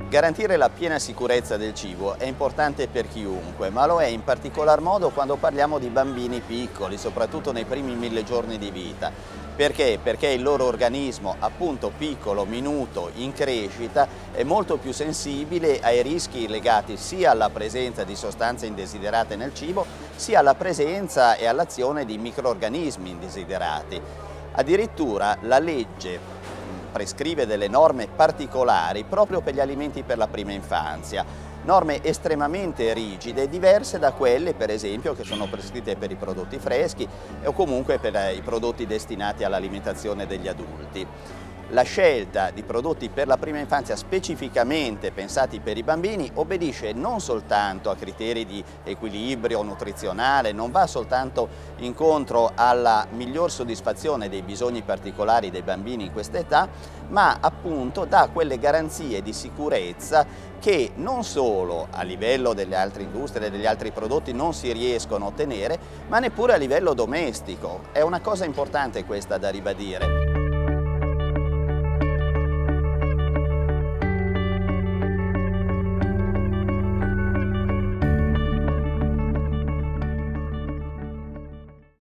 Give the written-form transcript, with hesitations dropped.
Garantire la piena sicurezza del cibo è importante per chiunque, ma lo è in particolar modo quando parliamo di bambini piccoli, soprattutto nei primi 1000 giorni di vita. Perché? Perché il loro organismo, appunto piccolo, minuto, in crescita, è molto più sensibile ai rischi legati sia alla presenza di sostanze indesiderate nel cibo, sia alla presenza e all'azione di microrganismi indesiderati. Addirittura la legge prescrive delle norme particolari proprio per gli alimenti per la prima infanzia, norme estremamente rigide e diverse da quelle per esempio che sono prescritte per i prodotti freschi o comunque per i prodotti destinati all'alimentazione degli adulti. La scelta di prodotti per la prima infanzia specificamente pensati per i bambini obbedisce non soltanto a criteri di equilibrio nutrizionale, non va soltanto incontro alla miglior soddisfazione dei bisogni particolari dei bambini in questa età, ma appunto dà quelle garanzie di sicurezza che non solo a livello delle altre industrie e degli altri prodotti non si riescono a ottenere, ma neppure a livello domestico. È una cosa importante questa da ribadire.